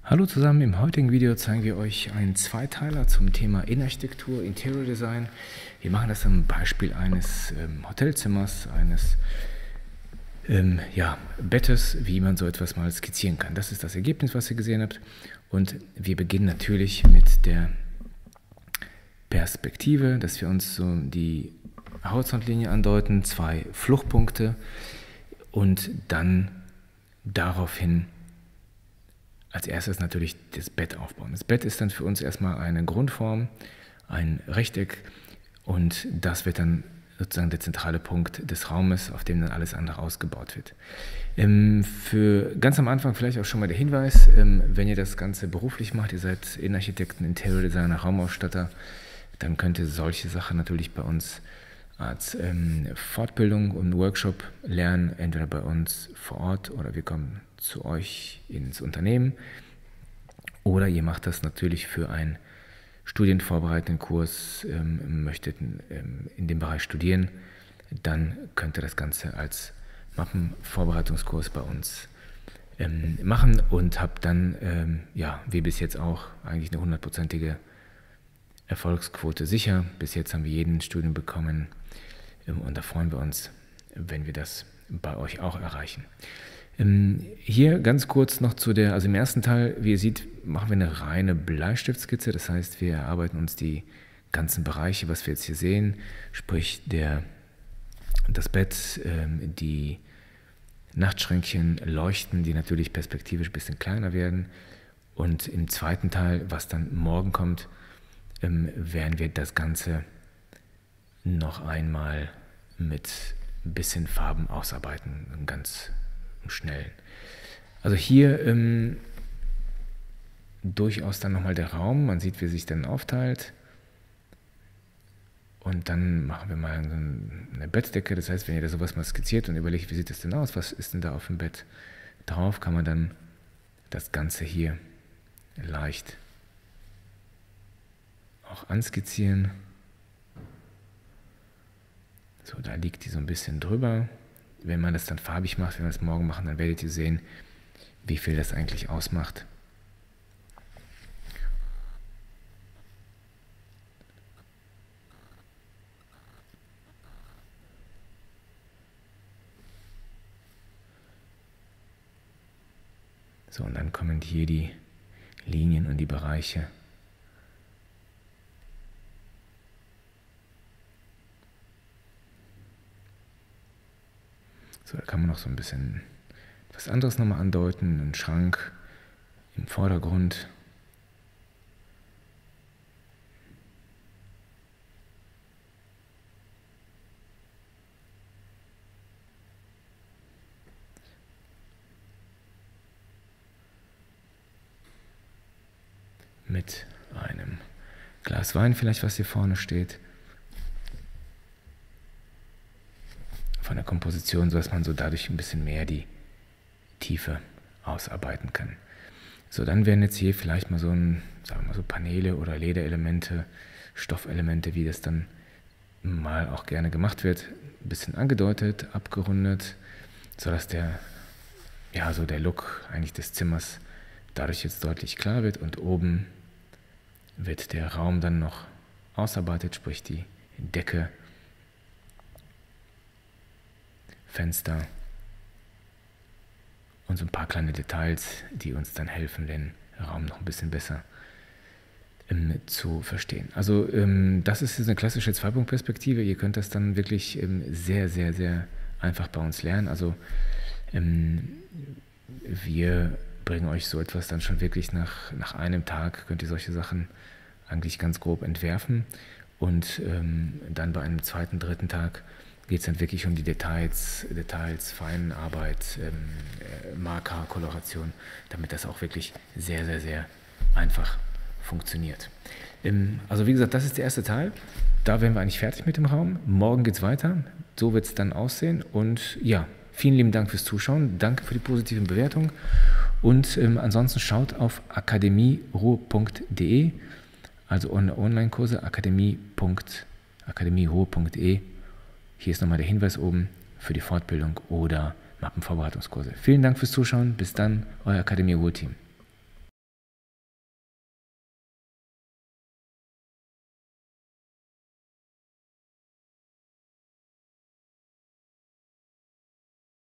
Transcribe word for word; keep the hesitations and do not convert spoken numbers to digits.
Hallo zusammen, im heutigen Video zeigen wir euch einen Zweiteiler zum Thema Innenarchitektur, Interior Design. Wir machen das am Beispiel eines ähm, Hotelzimmers, eines ähm, ja, Bettes, wie man so etwas mal skizzieren kann. Das ist das Ergebnis, was ihr gesehen habt. Und wir beginnen natürlich mit der Perspektive, dass wir uns so die Horizontlinie andeuten, zwei Fluchtpunkte und dann daraufhin als erstes natürlich das Bett aufbauen. Das Bett ist dann für uns erstmal eine Grundform, ein Rechteck, und das wird dann sozusagen der zentrale Punkt des Raumes, auf dem dann alles andere ausgebaut wird. Ähm, für ganz am Anfang vielleicht auch schon mal der Hinweis, ähm, wenn ihr das Ganze beruflich macht, ihr seid Innenarchitekten, Interior Designer, Raumausstatter, dann könnt ihr solche Sachen natürlich bei uns als ähm, Fortbildung und Workshop lernen, entweder bei uns vor Ort oder wir kommen zu euch ins Unternehmen, oder ihr macht das natürlich für einen studienvorbereitenden Kurs, ähm, möchtet ähm, in dem Bereich studieren, dann könnt ihr das Ganze als Mappenvorbereitungskurs bei uns ähm, machen und habt dann, ähm, ja, wie bis jetzt auch, eigentlich eine hundertprozentige Erfolgsquote sicher. Bis jetzt haben wir jeden Studien bekommen, ähm, und da freuen wir uns, wenn wir das bei euch auch erreichen. Ähm, hier ganz kurz noch zu der, also im ersten Teil, wie ihr seht, machen wir eine reine Bleistiftskizze. Das heißt, wir erarbeiten uns die ganzen Bereiche, was wir jetzt hier sehen, sprich der, das Bett, ähm, die Nachtschränkchen, Leuchten, die natürlich perspektivisch ein bisschen kleiner werden. Und im zweiten Teil, was dann morgen kommt, ähm, werden wir das Ganze noch einmal mit ein bisschen Farben ausarbeiten, ganz schnell. Also hier ähm, durchaus dann nochmal der Raum, man sieht, wie sich dann aufteilt, und dann machen wir mal eine Bettdecke. Das heißt, wenn ihr da sowas mal skizziert und überlegt, wie sieht das denn aus, was ist denn da auf dem Bett drauf, kann man dann das Ganze hier leicht auch anskizzieren. So, da liegt die so ein bisschen drüber. Wenn man das dann farbig macht, wenn wir das morgen machen, dann werdet ihr sehen, wie viel das eigentlich ausmacht. So, und dann kommen hier die Linien und die Bereiche. So, da kann man noch so ein bisschen was anderes nochmal andeuten, einen Schrank im Vordergrund. Mit einem Glas Wein vielleicht, was hier vorne steht. Von der Komposition, sodass man so dadurch ein bisschen mehr die Tiefe ausarbeiten kann. So, dann werden jetzt hier vielleicht mal so, ein, sagen wir mal so Paneele oder Lederelemente, Stoffelemente, wie das dann mal auch gerne gemacht wird, ein bisschen angedeutet, abgerundet, sodass der, ja, so der Look eigentlich des Zimmers dadurch jetzt deutlich klar wird, und oben wird der Raum dann noch ausarbeitet, sprich die Decke, Fenster und so ein paar kleine Details, die uns dann helfen, den Raum noch ein bisschen besser ähm, zu verstehen. Also ähm, das ist jetzt eine klassische Zwei-Punkt-Perspektive. Ihr könnt das dann wirklich ähm, sehr, sehr, sehr einfach bei uns lernen. Also ähm, wir bringen euch so etwas dann schon wirklich nach, nach einem Tag, könnt ihr solche Sachen eigentlich ganz grob entwerfen, und ähm, dann bei einem zweiten, dritten Tag geht es dann wirklich um die Details, Details, Feinarbeit, ähm, äh, Marker, Koloration, damit das auch wirklich sehr, sehr, sehr einfach funktioniert. Ähm, also wie gesagt, das ist der erste Teil. Da wären wir eigentlich fertig mit dem Raum. Morgen geht es weiter. So wird es dann aussehen. Und ja, vielen lieben Dank fürs Zuschauen. Danke für die positiven Bewertungen. Und ähm, ansonsten schaut auf akademieruhr punkt de, also Online-Kurse, akademieruhr punkt de. Hier ist nochmal der Hinweis oben für die Fortbildung oder Mappenvorbereitungskurse. Vielen Dank fürs Zuschauen. Bis dann, euer Akademie Ruhr Team.